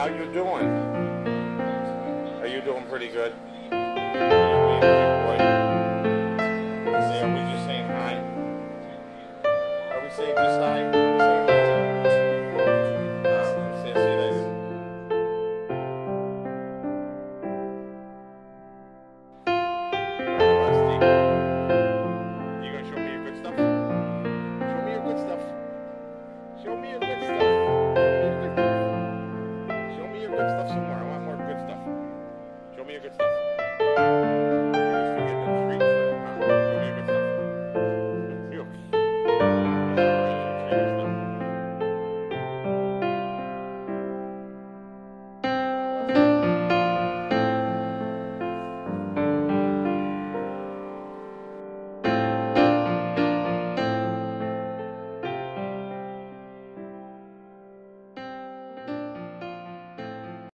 you doing? Are you doing pretty good? Boy. Are we just saying hi? Are we saying just hi? See you later. Westie, you gonna show me your good stuff? Show me your good stuff. Show me your good